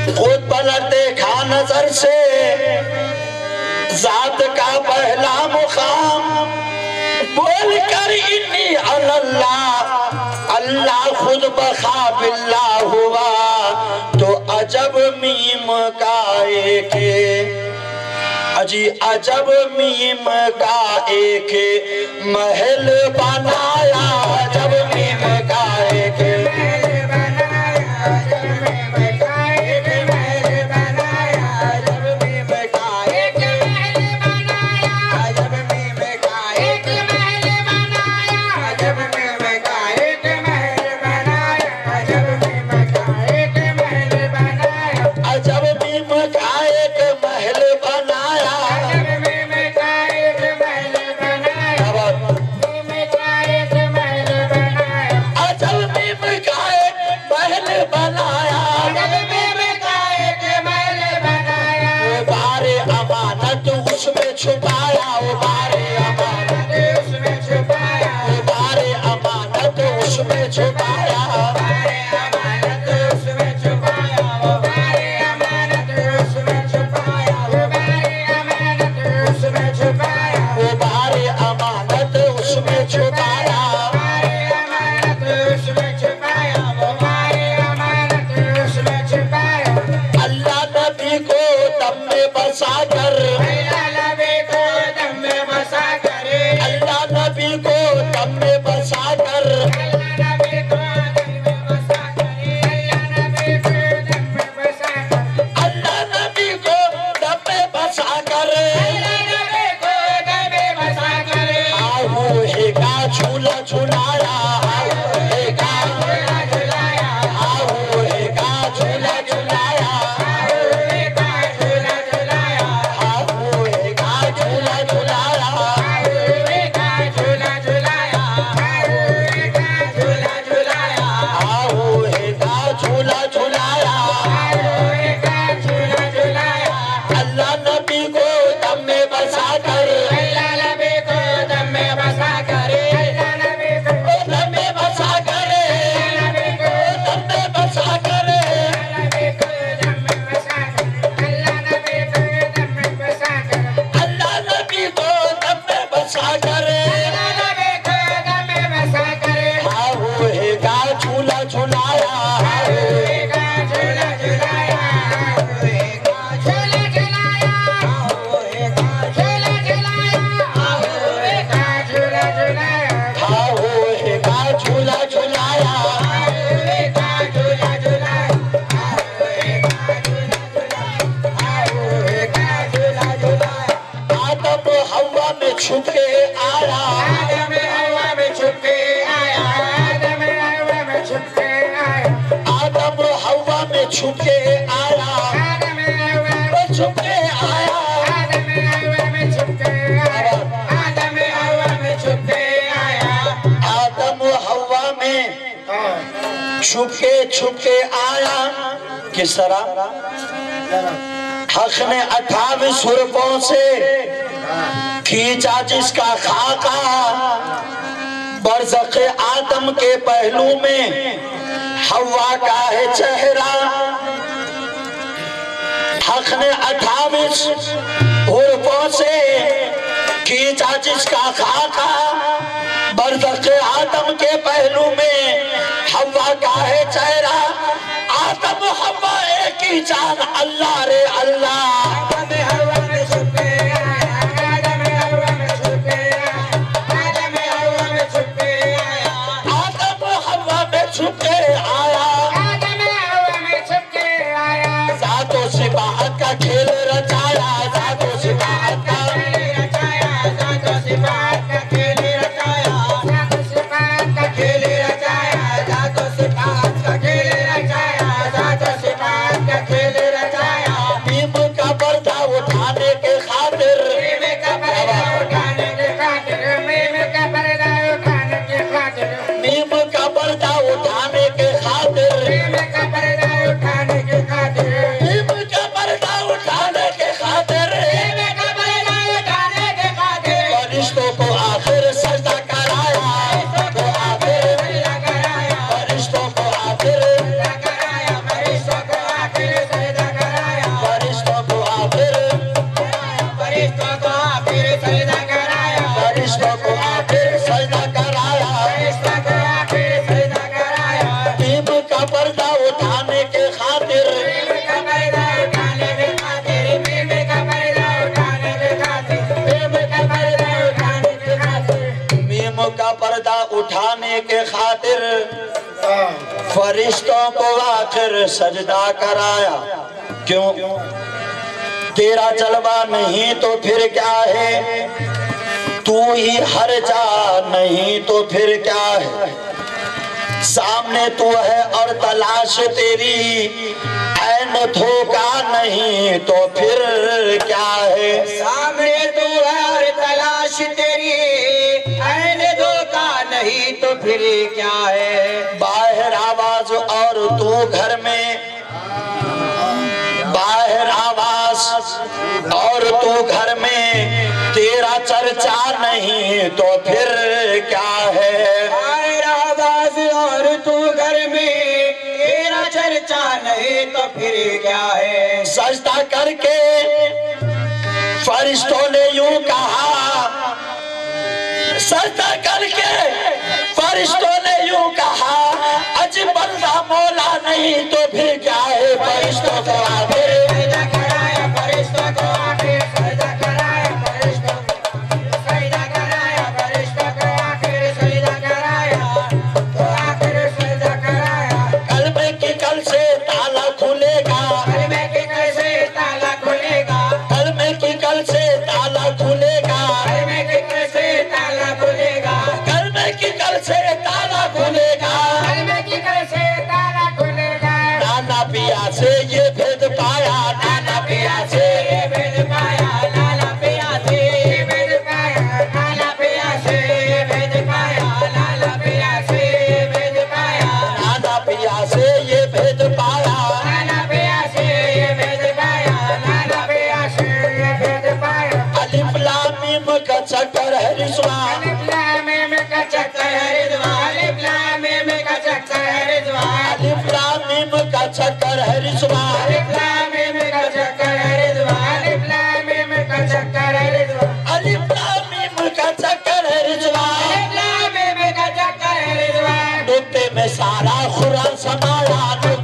खुद पलट देखा नजर से जात का पहला मुकाम, बोल कर इन्नी अल्लाह, अल्लाह खुद बखा बिल्ला हुआ। तो अजब मीम का एक, अजी अजब मीम का एक महल बनाया, अजब मीम का एक छुपाया, वो बारे अमानत उसमें छुपाया, वो बारे अमानत उसमें छुपाया, बारे अमानत उसमें छुपाया, वो बारे अमानत उसमें छुपाया, वो बारे अमानत उसमें छुपाया, वो बारे अमानत उसमें छुपाया, बारे अमानत उसमें छुपाया, वो बारे अमानत उसमें छुपाया। अल्लाह नबी को दम में बसा कर, छुपके आया। किस तरह? हक ने 28 हुर्फों से खींचा जिसका खाका, बरज़ख़ आदम के पहलू में हवा का है चेहरा। हक ने 28 हुर्फों से खींचा जिसका खाका, बरज़ख़ आदम के पहलू में हवा का है चेहरा। आदम हवा एक ही जान, अल्लाह रे अल्लाह। फरिश्तों को आखिर सजदा कराया। क्यों? तेरा जलवा नहीं तो फिर क्या है, तू ही हर जा नहीं तो फिर क्या है। सामने तू है और तलाश तेरी, ऐन धोखा नहीं तो फिर क्या है। सामने तू है और तलाश तेरी, ऐन धोखा नहीं तो फिर क्या है। बाहर आवाज और तू घर में, बाहर आवाज और तू घर में, तेरा चर्चा नहीं तो फिर क्या है। बाहर आवाज और तू घर में, तेरा चर्चा नहीं तो फिर क्या है। सजदा करके फरिश्तों ने यूं कहा, सजदा करके फरिश्तों ने यूं कहा, अज बंदा मौला नहीं तो फिर क्या है। फरिश्तों को आखिर सजदा कराया, फरिश्तों को आखिर सजदा कराया, फरिश्तों सजदा कराया, फरिश्तों को आखिर सजदा कराया, तो आखिर सजदा कराया। कल्बे की कल से ताला खुलेगा, कलमे के कल से ताला खुलेगा, कल्बे की कल से ताला खुलेगा, कलमे के कल से ताला खुलेगा, कल्बे की कल से ताला खुलेगा। कलमे की कल से ताला खुलेगा। नाना पिया से ये भेद पाया, नाना पिया से ये भेद पाया, लाला पिया से ये भेद पाया, लाला पिया से ये भेद पाया, लाला पिया से ये भेद पाया, नाना पिया से ये भेद पाया। लाला पिया से ये भेद पाया, लाला पिया से ये भेद पाया। अलिफ लाम मीम का चक्कर है रिजवा, अलिफ लाम मीम का चक्कर है रिजवा, अलिफ लाम मीम का चक्कर है रिजवा, अलिफ लाम मीम का चक्कर है रिजवा। अलिफ लाम मीम का चक्कर है रिजवा, अलिफ लाम मीम का चक्कर है रिजवा, अलिफ लाम मीम का चक्कर है रिजवा। अलिफ लाम मीम का चक्कर है रिजवा। नुक्ते में सारा कुरान समाया,